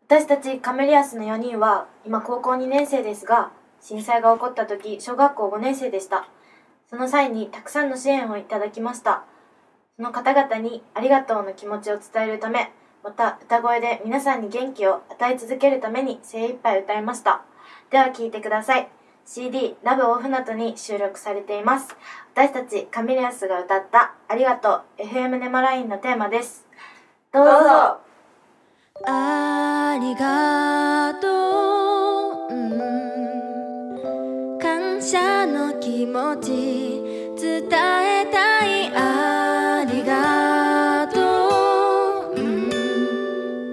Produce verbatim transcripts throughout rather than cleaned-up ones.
私たちカメリアスのよにんは今高校にねん生ですが、震災が起こった時小学校ごねん生でした。その際にたくさんの支援をいただきました。その方々にありがとうの気持ちを伝えるため、また歌声で皆さんに元気を与え続けるために精一杯歌いました。では聴いてください。 シーディー ラブオフナトに収録されています。私たちカメリアスが歌ったありがとう エフエム ネマラインのテーマです。どうぞ。 ありがとう、うん、感謝の気持ち伝えたい、ありがとう、うん、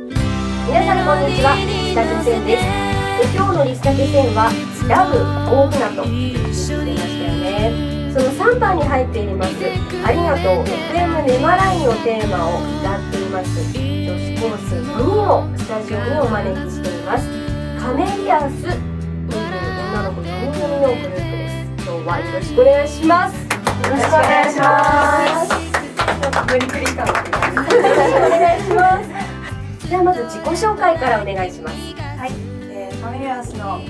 皆さんこんにちは、リスタケセンです。で今日のリスタケセンはラブ大船渡と言ってましたよね。そのさんばんに入っていますありがとう エフエム ネマラインのテーマを歌っています女子コースごにんをスタジオにお招きしています。カメリアスという女の子よにん組のグループです。今日はよろしくお願いします。よろしくお願いします。無理くり感がよろしくお願いします。ではまず自己紹介からお願いします。 はい、えー、カメリアスの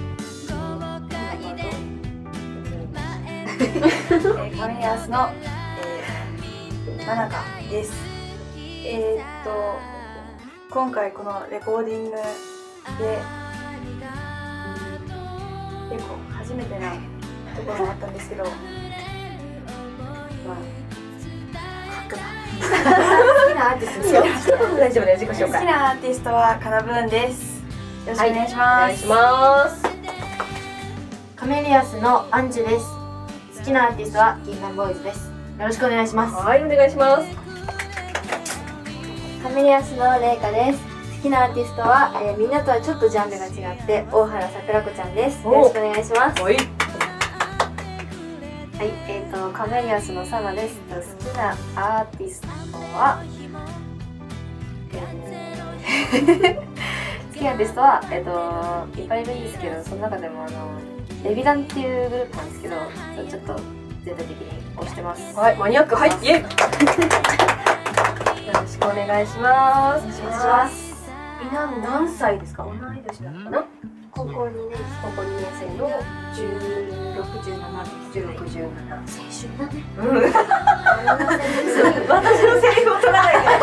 えー、カメリアスの、えー、マナカです。えー、っと今回このレコーディングで、うん、結構初めてなところもあったんですけど、まあ好きなアーティストですよ。大丈夫です。自己紹介。 好きなアーティストはカナブーンです。よろしくお願いします。 はい、お願いします。 カメリアスのアンジュです。好きなアーティストは銀杏ボーイズです。よろしくお願いします。 はい、お願いします。 カメリアスのレイカです。好きなアーティストは、えー、みんなとはちょっとジャンルが違って大原桜子ちゃんです。よろしくお願いします。 はい。 はい、えっ、ー、とカメリアスのサナです。好きなアーティストは、えー、好きなアーティストはえっ、ー、といっぱいいるんですけど、その中でもあのレビダンっていうグループなんですけど、ちょっと全体的に推してます。 はい、マニアック、はい、イエイ。よろしくお願いします。お願いします。みんな何歳ですか？同い年なのかな？ 高校にねん高校にねん生のじゅうろく、じゅうななです。 じゅうろく、じゅうなな。 青春だね。 うん。私のセリフを取らないで。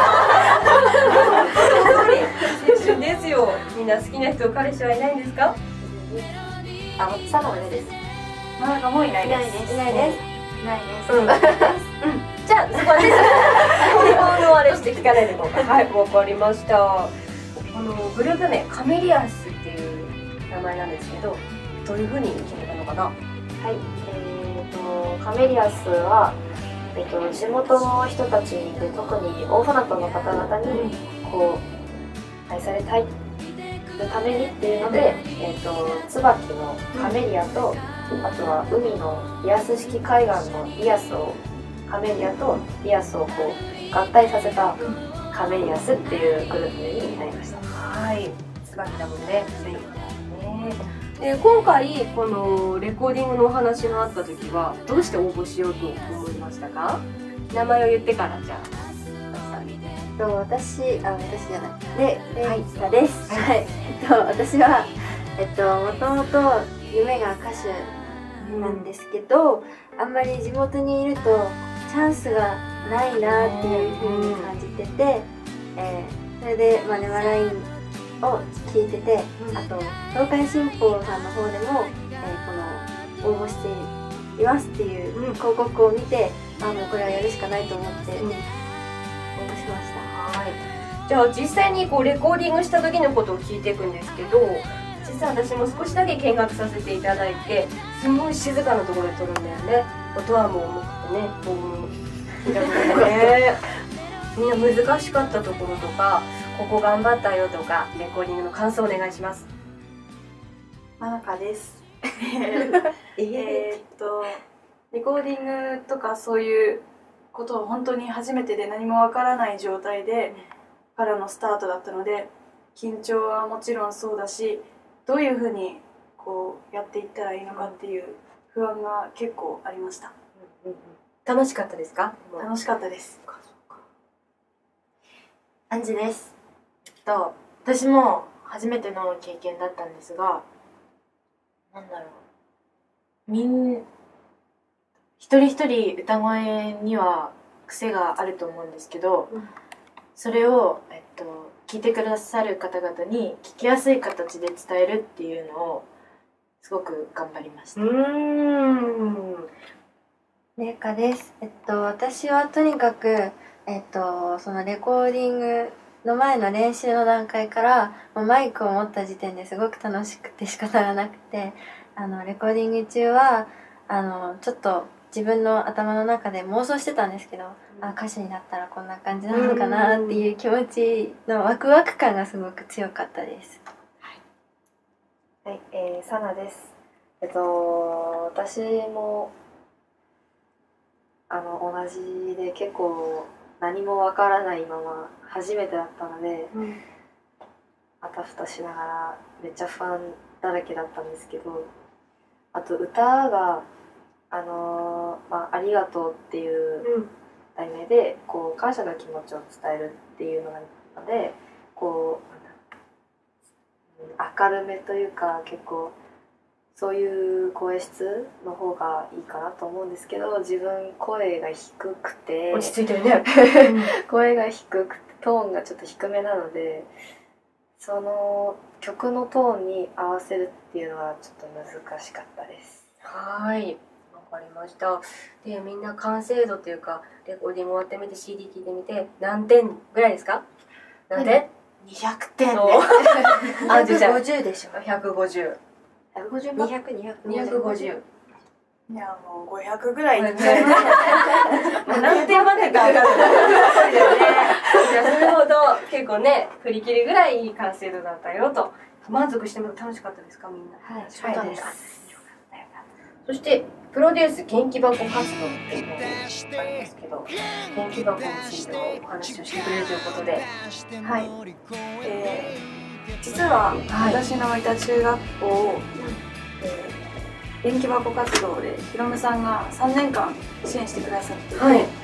青春ですよ。みんな好きな人、彼氏はいないんですか？ あ、サナはねです。 マナカもいないです。 いないです。 いないです。 うん。じゃあそこはね、日本のあれして聞かないでいこうか。はい、わかりました。あのグループ名カメリアスっていう名前なんですけど、どういう風に決めたのかな？ はい、えーとカメリアスは、えっと、地元の人たちで特に大船渡の方々にこう愛されたいためにっていうので、えーと椿のカメリアと、あとは海のリアス式海岸のリアスをカメリアとリアスをこう合体させたカメリアスっていうグループになりました。 はい、椿だもんね。ねで今回このレコーディングのお話があった時はどうして応募しようと思いましたか？名前を言ってからじゃあ。 私、あ、私じゃない。で、レイカです。はい。えっと私はえっともともと夢が歌手なんですけど、あんまり地元にいるとチャンスがないなっていう風に感じてて、えー、それでまあネマラインを聞いてて、あと東海新報さんの方でも、えー、この応募していますっていう広告を見て、あ、もうこれはやるしかないと思って応募しました。 はい、じゃあ実際にこうレコーディングした時のことを聞いていくんですけど、実は私も少しだけ見学させていただいて、すごい静かなところで撮るんだよね。音はもう重くてね、ボーン開くんだね。みんな難しかったところとか、ここ頑張ったよとか、レコーディングの感想お願いします。 マナカです。えっとレコーディングとかそういうことを本当に初めてで何もわからない状態でからのスタートだったので、緊張はもちろんそうだし、どういうふうにこうやっていったらいいのかっていう不安が結構ありました。 楽しかったですか？ 楽しかったです。 アンジです。えっと私も初めての経験だったんですが、なんだろう、みん一人一人歌声には癖があると思うんですけど、うん、それを、えっと、聞いてくださる方々に聞きやすい形で伝えるっていうのをすごく頑張りました。うーん。 れいかです。えっと私はとにかくえっとそのレコーディングの前の練習の段階からマイクを持った時点ですごく楽しくて仕方がなくて、あのレコーディング中はあのちょっと自分の頭の中で妄想してたんですけど、うん、あ歌手になったらこんな感じなのかなっていう気持ちのワクワク感がすごく強かったです。 はい、えー、サナです。えっと私もあの同じで結構何もわからないまま初めてだったので、うん、あたふたしながらめっちゃ不安だらけだったんですけど、あと歌があのーまあ、ありがとうっていう題名で、うん、こう感謝の気持ちを伝えるっていうのなので、こう明るめというか結構そういう声質の方がいいかなと思うんですけど、自分声が低くて落ち着いてるね声が低くてトーンがちょっと低めなので、その曲のトーンに合わせるっていうのはちょっと難しかったです。 はい、わかりました。で、みんな完成度というかレコーディング終わってみて シーディー 聴いてみて何点ぐらいですか？何点？ にひゃくてんであ、じゃあごじゅうでしょ。 ひゃくごじゅう。 ひゃくごじゅう、にひゃく、にひゃく、にひゃくごじゅう。 いやもうごひゃくぐらいいっちゃいます。何点までか上がる。そうだよね。じゃあそれほど結構ね振り切りぐらいいい完成度だったよと。満足しても楽しかったですかみんな？ はい、そうです。 そしてプロデュース元気箱活動っていうのがありますけど、元気箱についてもお話をしてくれるということで、 はい。えー実は私のいた中学校を、えー、元気箱活動でひろむさんがさんねんかん支援してくださっていて、はい、で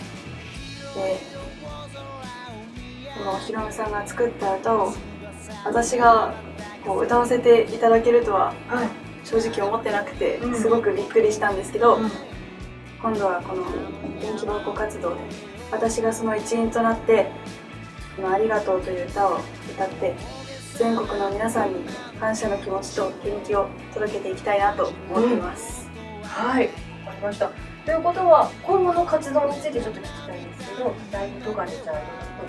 このひろむさんが作った歌を私がこう歌わせていただけるとは正直思ってなくて、すごくびっくりしたんですけど、うん、今度はこの元気箱活動で私がその一員となってこのありがとうという歌を歌って全国の皆さんに感謝の気持ちと元気を届けていきたいなと思っています、 うん、はい、わかりました。ということは今後の活動についてちょっと聞きたいんですけど、ライブとかでじゃあ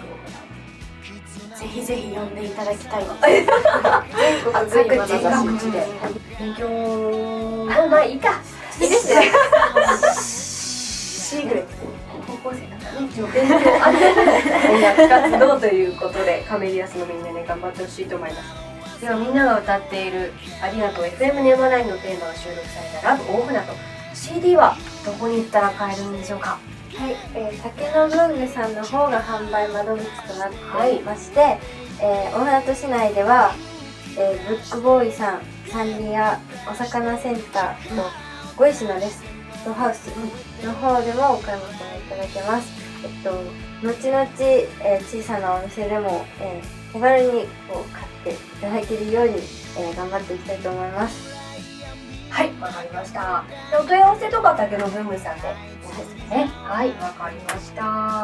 ぜひぜひ呼んでいただきたい全国各地で勉強のまあいいかいいですねシークレット高校生だからね、一応勉強ある音楽活動ということでカメリアスのみんなで頑張ってほしいと思います。ではみんなが歌っている「ありがとう エフエム ネバライン」のテーマが収録された「ラブ大船渡」シーディー はどこに行ったら買えるんでしょうか？ はい、えー、竹の文具さんの方が販売窓口となっていまして、はい、えー、大船渡市内では、えー、ブックボーイさん、サンリア、お魚センターと五石のレストハウスの方でもお買い求めいただけます。えっと、後々、えー、小さなお店でも、えー、手軽にこう買っていただけるように、えー、頑張っていきたいと思います。 はい、わかりました。でお問い合わせとか竹の文具さんでいいですね。はい、わかりました。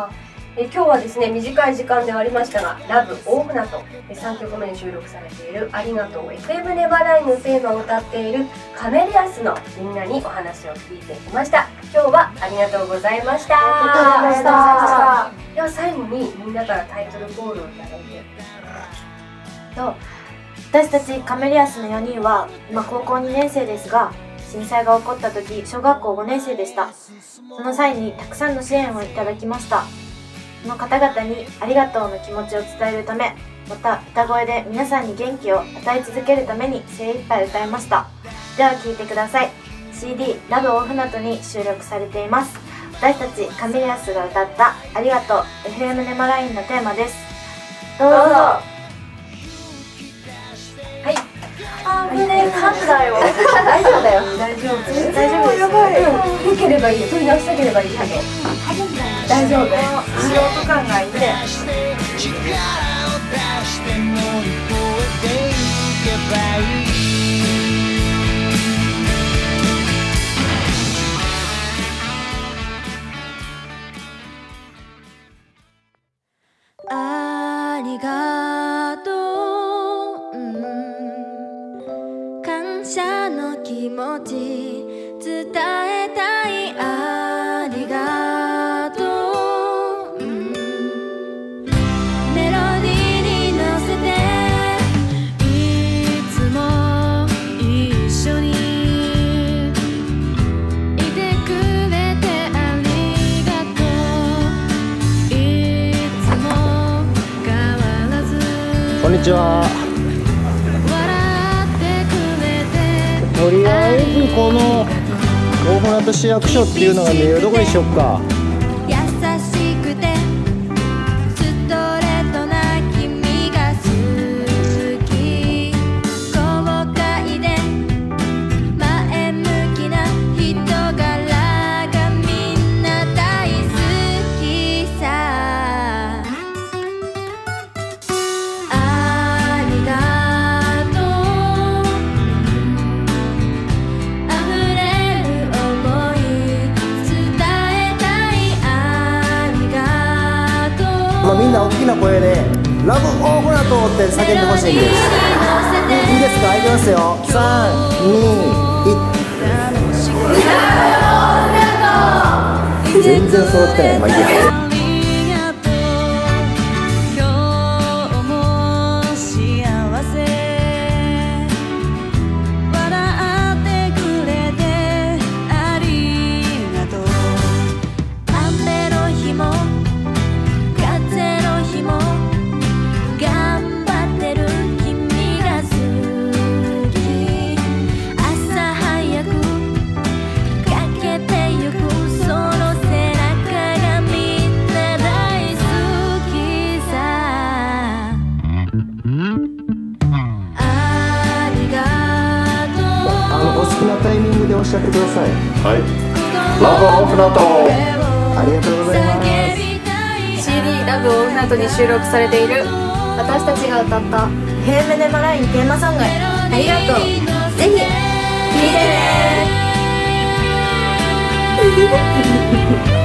え今日はですね、短い時間ではありましたが、ラブ大船渡さんきょくめに収録されているありがとう エフエム ネバラインのテーマを歌っているカメリアスのみんなにお話を聞いてきました。今日はありがとうございました。ありがとうございました。では最後にみんなからタイトルコールをいただいてと私たちカメリアスのよにんは今高校にねんせいですが、震災が起こった時小学校ごねんせいでした。その際にたくさんの支援をいただきました。その方々にありがとうの気持ちを伝えるため、また歌声で皆さんに元気を与え続けるために精一杯歌いました。では聴いてください。 シーディー ラブ大船渡に収録されています。私たちカメリアスが歌ったありがとう エフエム ネバラインのテーマです。どうぞ。はい、 あーね、カットだよ。 大丈夫だよ。 大丈夫です。 大丈夫です。やばい。 良ければいい。取り直したければいいけど。大丈夫。 素人感がいて。 こんにちは。とりあえずこの大船渡市役所っていうのが見えるとこにしよっか。 優しくてストレートな君が好き、豪快で前向きな人柄がみんな大好きさ。ありがとう溢れる想い伝えたい。ありがとうまあ、みんな大きな声で「ラブ大船渡」って叫んでほしいんです。いいですか、いきますよ。さん、に、いち。全然揃ってない。まあいいや。 今日も幸せ笑ってくれてありがとう。雨の日も風の日も頑張ってる君が好き。朝早くかけてゆくその背中がみんな大好きさ。ありがとうあのお好きなタイミングでおっしゃってください。 はい。ラブ大船渡。 ありがとうございます。 シーディー ラブ大船渡に収録されている私たちが歌った 「ヘーメネマライン」テーマソング、ありがとう。ぜひ聴いてね。